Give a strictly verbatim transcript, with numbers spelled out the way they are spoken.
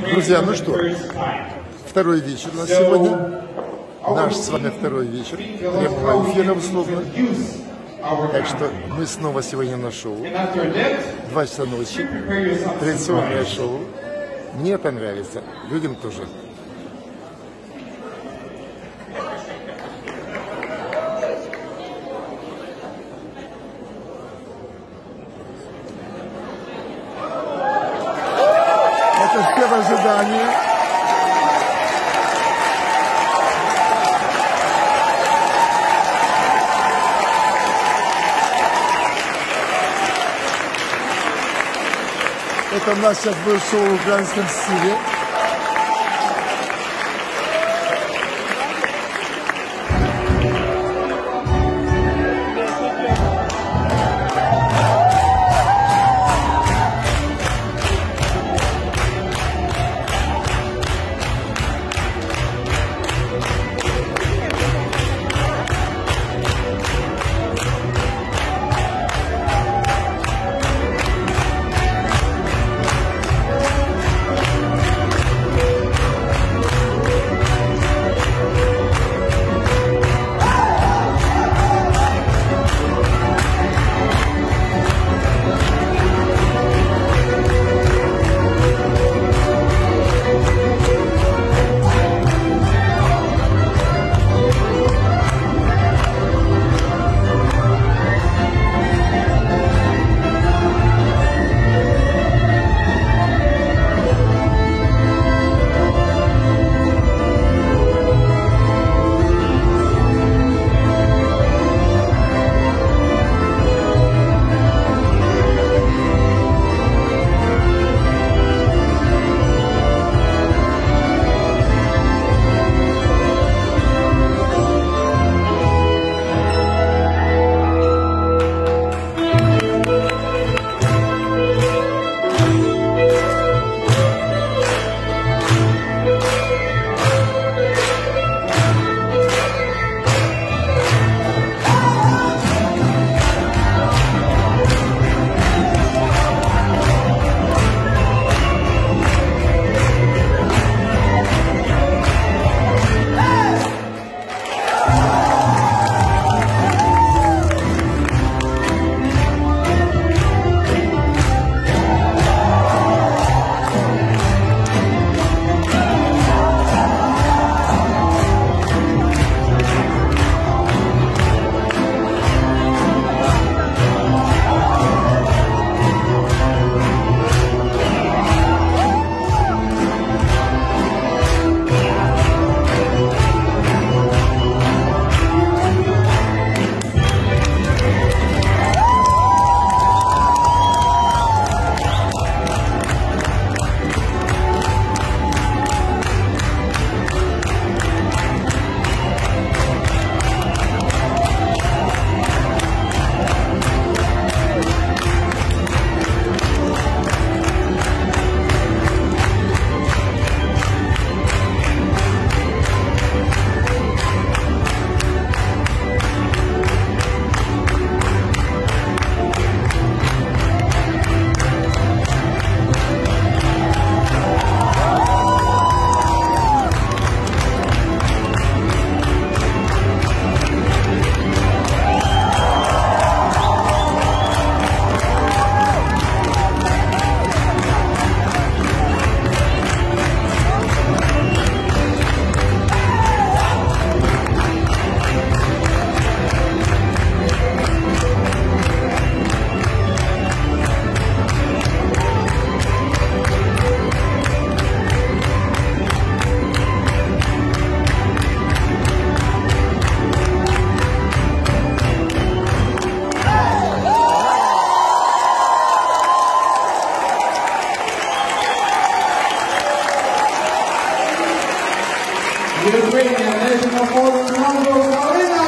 Друзья, ну что, второй вечер у нас сегодня. Наш с вами второй вечер прямого эфира условно. Так что мы снова сегодня на шоу. Два часа ночи. Традиционное шоу. Мне понравится. Людям тоже. Это все в ожидании. Это у нас сейчас будет шоу в украинском стиле. Ukrainian national force, Ronaldo Kalina.